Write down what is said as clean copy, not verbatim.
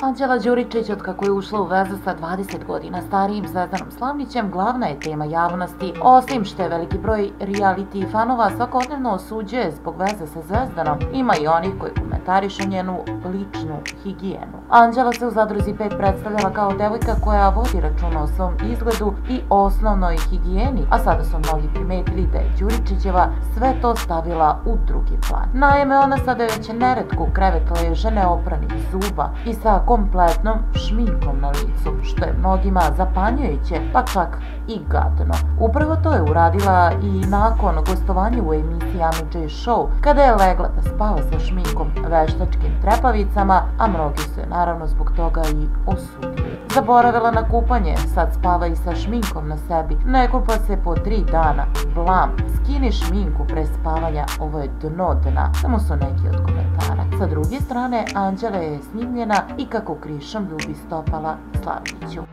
Anđela Đuričić, od kako je ušla u vezu sa 20 godina starijim Zvezdanom Slavnićem, glavna je tema javnosti. Osim što je veliki broj reality fanova svakodnevno osuđuje zbog veze sa Zvezdanom, ima i onih koji komentarišu njenu ličnu higijenu. Anđela se u Zadruzi 5 predstavljala kao devojka koja vodi računa o svom izgledu i osnovnoj higijeni, a sada su mnogi primetili da je Đuričićeva sve to stavila u drugi plan. Naime, ona sada već neretko u krevet leže neopranih zuba i sa kompletnom šminkom na licu, što je mnogima zapanjujuće, pa čak i gadno. Upravo to je uradila i nakon gostovanja u emisiji Ami J Show, kada je legla da spava sa šminkom veštačkim trepavicama, a mnogi su je naravno zbog toga i osudili. Zaboravila na kupanje, sad spava i sa šminkom na sebi, ne kupa se po 3 dana, blam, skini šminku pre spavanja, ovo je dno dna, samo su neki od komentara. Sa druge strane, Anđela je snimljena i kako krišom ljubi stopala Slavniću.